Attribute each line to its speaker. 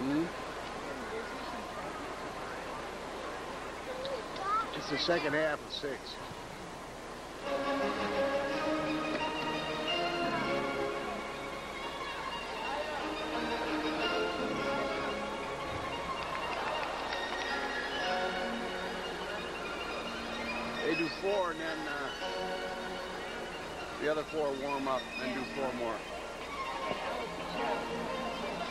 Speaker 1: It's the second half of 6. They do 4 and then the other 4 warm up and do 4 more.